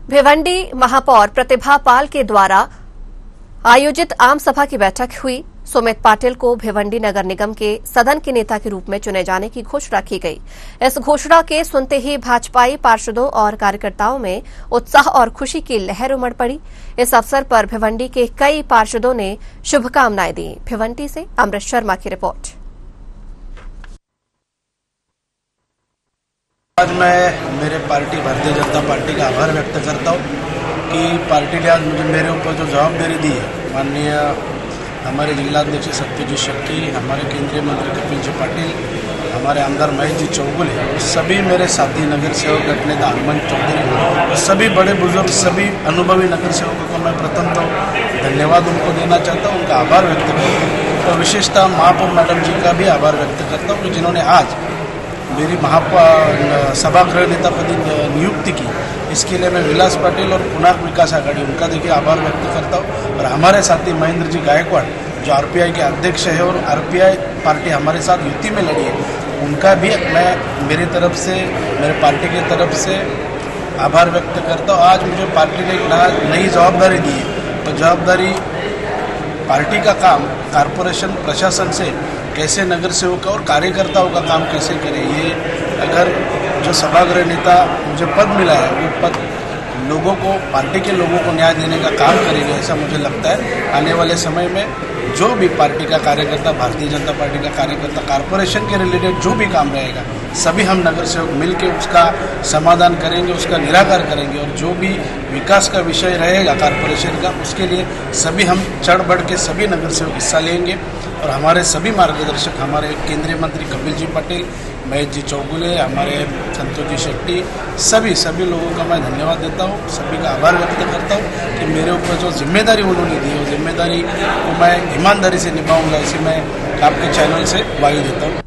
भिवंडी महापौर प्रतिभा पाल के द्वारा आयोजित आम सभा की बैठक हुई। सुमित पाटिल को भिवंडी नगर निगम के सदन के नेता के रूप में चुने जाने की घोषणा की गई। इस घोषणा के सुनते ही भाजपाई पार्षदों और कार्यकर्ताओं में उत्साह और खुशी की लहर उमड़ पड़ी। इस अवसर पर भिवंडी के कई पार्षदों ने शुभकामनाएं दी। भिवंडी से अमृत शर्मा की रिपोर्ट। आज मैं मेरे पार्टी भारतीय जनता पार्टी का आभार व्यक्त करता हूँ कि पार्टी ने आज मुझे मेरे ऊपर जो जवाबदारी दी है, माननीय हमारे जिलाध्यक्ष सत्यजीत शेट्टी, हमारे केंद्रीय मंत्री कपिल जी पाटिल, हमारे आमदार महेश जी चौगुले, सभी मेरे साथी नगर सेवक अपने हनुमंत चौधरी, सभी बड़े बुजुर्ग, सभी अनुभवी नगर सेवकों को मैं प्रथम तो धन्यवाद उनको देना चाहता हूँ, उनका आभार व्यक्त करता हूँ। तो विशेषतः महापौर मैडम जी का भी आभार व्यक्त करता हूँ कि जिन्होंने आज मेरी सभागृह नेता पदी नियुक्ति की। इसके लिए मैं विलास पाटिल और पुनाक विकास आघाड़ी उनका देखिए आभार व्यक्त करता हूँ। और हमारे साथी महेंद्र जी गायकवाड़ जो आरपीआई के अध्यक्ष है और आरपीआई पार्टी हमारे साथ युति में लड़ी है, उनका भी मैं मेरी तरफ से, मेरे पार्टी की तरफ से आभार व्यक्त करता हूँ। आज मुझे पार्टी ने एक नई जवाबदारी दी है, तो जवाबदारी पार्टी का काम कारपोरेशन प्रशासन से कैसे नगर सेवक और कार्यकर्ताओं का काम कैसे करें, ये अगर जो सभागृह नेता मुझे पद मिला है वो पद लोगों को, पार्टी के लोगों को न्याय देने का काम करेंगे, ऐसा मुझे लगता है। आने वाले समय में जो भी पार्टी का कार्यकर्ता, भारतीय जनता पार्टी का कार्यकर्ता, कारपोरेशन के रिलेटेड जो भी काम रहेगा, सभी हम नगर सेवक मिलकर उसका समाधान करेंगे, उसका निराकार करेंगे। और जो भी विकास का विषय रहेगा कारपोरेशन का, उसके लिए सभी हम चढ़ बढ़ के सभी नगर सेवक हिस्सा लेंगे। और हमारे सभी मार्गदर्शक, हमारे केंद्रीय मंत्री कपिल जी पटेल, महेश जी चौगुले, हमारे संतोष जी शेट्टी, सभी लोगों का मैं धन्यवाद देता हूँ, सभी का आभार व्यक्त करता हूँ कि मेरे ऊपर जो जिम्मेदारी उन्होंने दी है, वो जिम्मेदारी को मैं ईमानदारी से निभाऊंगा, इसी मैं आपके चैनल से वायु देता हूँ।